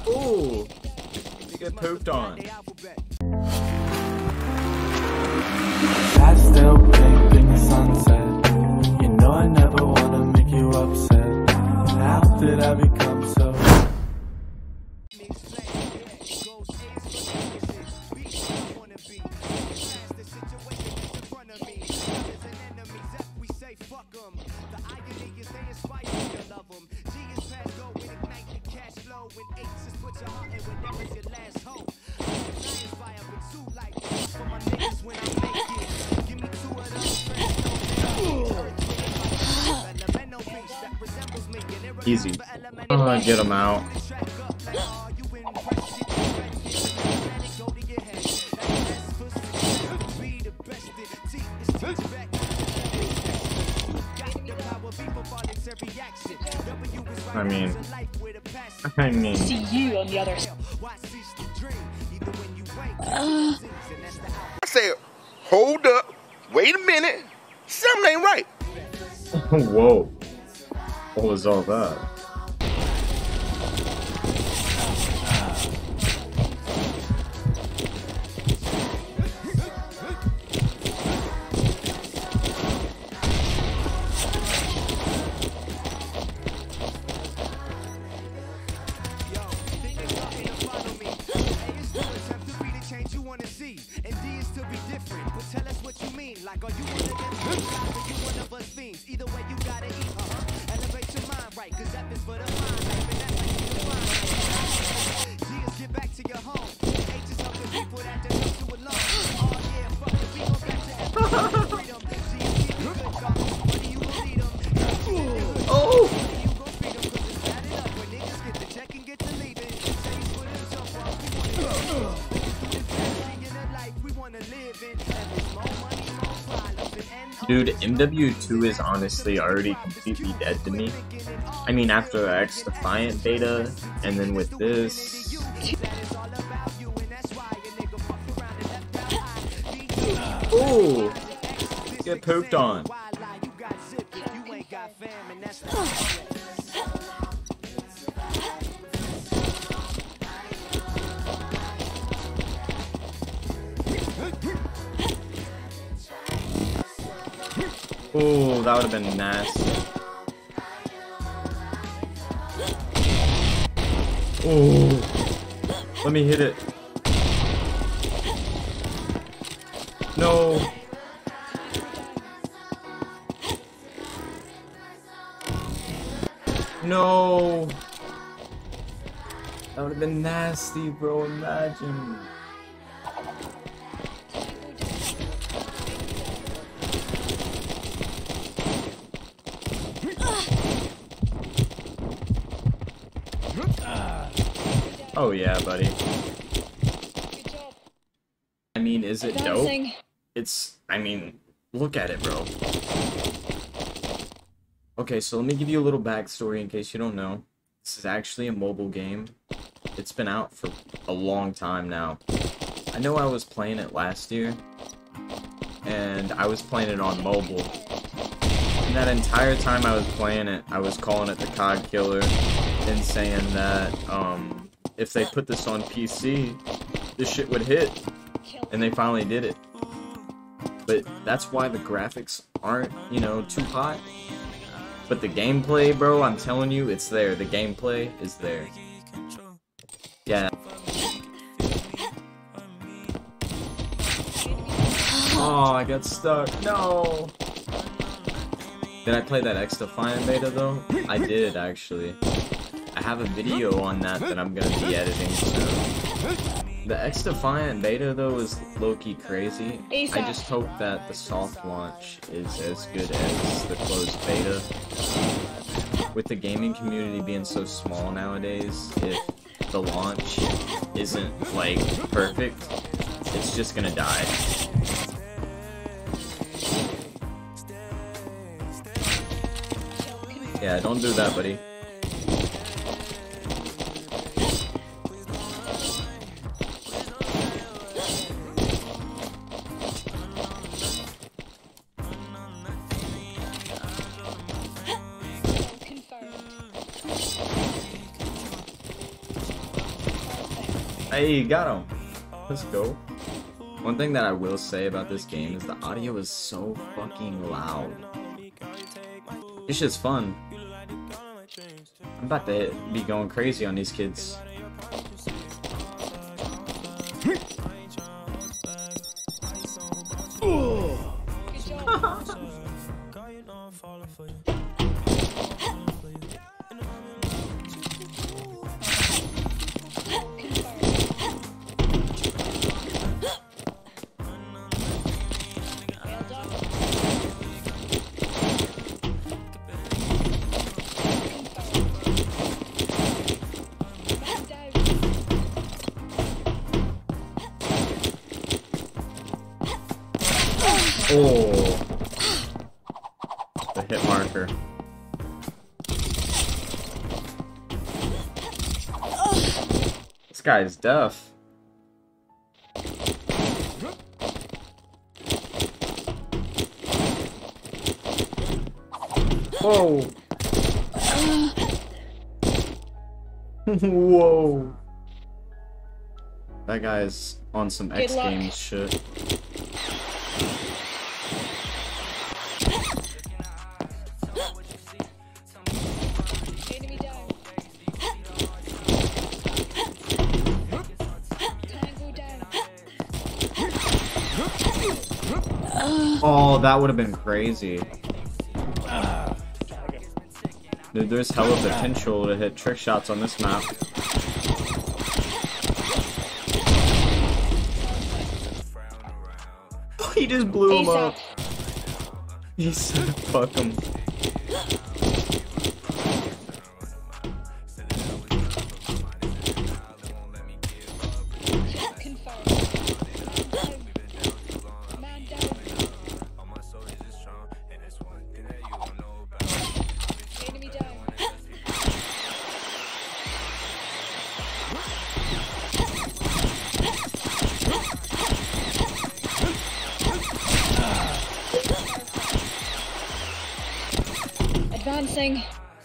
Ooh, you get pooped on. I still pink in the sunset. You know I never wanna make you upset. How did I become so? Easy. Get him out. I mean. See you on the other side. I said, hold up, wait a minute, something ain't right. Whoa. What was all that? Dude, MW2 is honestly already completely dead to me. I mean, after the X Defiant beta, and then with this... Ooh! Get pooped on. Ooh, that would have been nasty. Ooh. Let me hit it. No. No. That would have been nasty, bro. Imagine. Oh yeah, buddy. I mean, is it dope? I mean, look at it, bro. Okay, so let me give you a little backstory in case you don't know. This is actually a mobile game. It's been out for a long time now. I know I was playing it last year, and I was playing it on mobile. And that entire time I was playing it, I was calling it the COD killer and saying that, if they put this on PC, this shit would hit. And they finally did it. But that's why the graphics aren't, you know, too hot. But the gameplay, bro, I'm telling you, it's there. The gameplay is there. Yeah. Oh, I got stuck. No! Did I play that X Defiant beta, though? I did, actually. I have a video on that I'm gonna be editing soon. The X Defiant beta though is low-key crazy. I just hope that the soft launch is as good as the closed beta. With the gaming community being so small nowadays, if the launch isn't like perfect, it's just gonna die. Yeah, don't do that, buddy. Hey, got him. Let's go. One thing that I will say about this game is the audio is so fucking loud. It's just fun. I'm about to be going crazy on these kids. Oh, the hit marker. This guy is deaf. Whoa. Whoa. That guy's on some X Games shit. Oh, that would have been crazy. Dude, there's hella potential to hit trick shots on this map. He just blew him up. He said, fuck him. Advancing.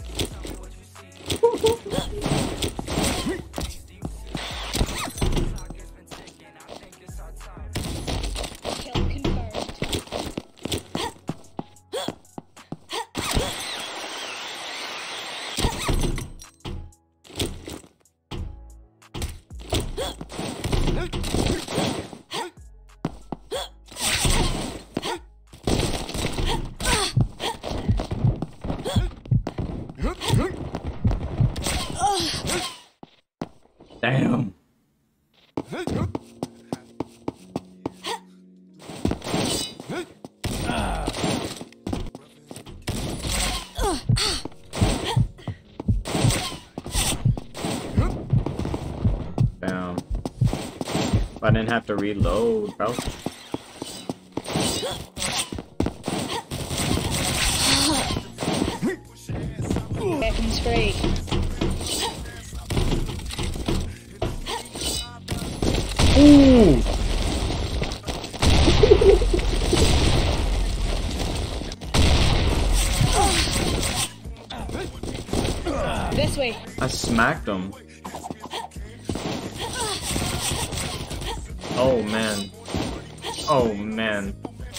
Kill confirmed. Damn. Damn. I didn't have to reload, bro. Weapons free. Ooh. This way. I smacked him. Oh man. Oh man.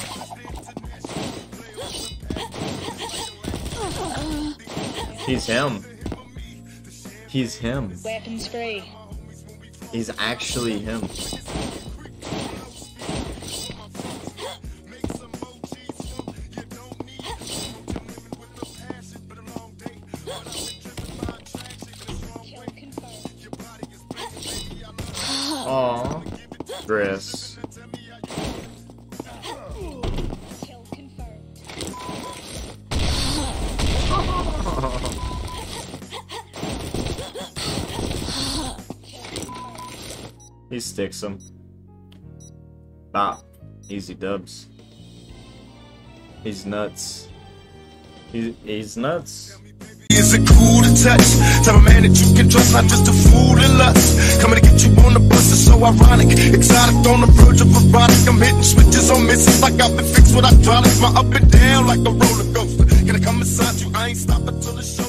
He's him. He's him. Weapons free. He's actually him. Aww. Driss. Kill confirmed. He sticks him. Bop. Easy dubs. He's nuts. He's nuts. Is it cool to touch? Type of man that you can trust, not just a fool and lust. Coming to get you on the bus is so ironic. Exotic on the verge of erotic. I'm hitting switches on misses like I've been fixed with hydraulics. My up and down like a roller coaster. Gonna come inside you, I ain't stopping till the show.